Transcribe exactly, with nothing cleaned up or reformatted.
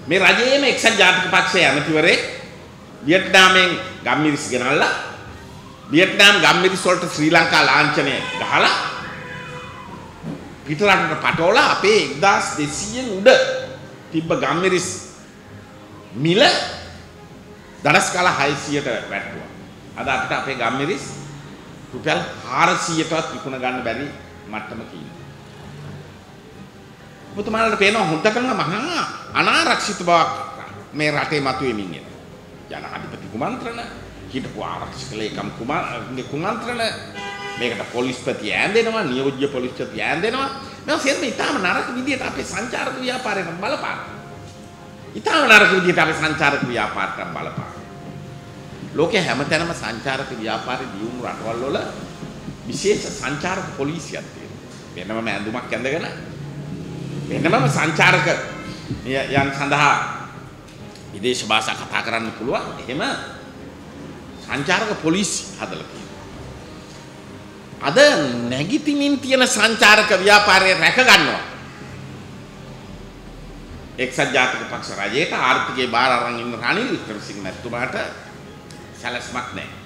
මේ රජයේම එක්සත් ජාතික පක්ෂයේ ඇමතිවරයෙක් වියට්නාමයෙන් ගම්මිරිස් ගෙනල්ලා වියට්නාම් ගම්මිරිස් වලට ශ්‍රී ලංකා ලාංඡනය ගහලා පිටරටට පටවලා අපේ එක්දාස් දෙසීයෙන් උඩ තිබ්බ ගම්මිරිස් මිල දඩස් කාලා හයසීයට වැටුවා. අද අපිට අපේ ගම්මිරිස් රුපියල් හාරසීයටවත් විකුණ ගන්න බැරි මට්ටමක ඉන්නවා. ඔබතුමාලට පේනවා හොඳටම මහා අනාරක්ෂිත බවක් මේ රටේ මතුවෙමින් එනවා. ජනාධිපති කුමන්ත්‍රණ, හිටපු ආරක්ෂක ලේකම් කුමන්ත්‍රණ, මේකට පොලිස්පති ඈඳෙනවා, නියෝජ්‍ය පොලිස්පති ඈඳෙනවා. මේ සියල්ලම ඊටාම නරක විදියට අපේ සංචාරක ව්‍යාපාරයට බලපාන. ඊටාම නරක විදියට අපේ සංචාරක ව්‍යාපාරයට බලපාන. ලෝකයේ හැමතැනම සංචාරක ව්‍යාපාරේ දියුණු රටවල් වල විශේෂ සංචාරක පොලිසියක් තියෙනවා. වෙනම ඇඳුමක් ඇඳගෙන වෙනම සංචාරක යන් සඳහා විදේශ භාෂා කතා කරන්න පුළුවන්. එහෙම සංචාරක පොලිසිය හදලා තියෙනවා. අද නැගිටිමින් තියෙන සංචාරක ව්‍යාපාරය රැක ගන්නවා. එක්සත් ජාතික පක්ෂ රජයට ආර්ථිකයේ බාර අරන් ඉන්න රනිල් වික්‍රමසිංහ මැතිතුමාට සැලැස්මක් නැහැ.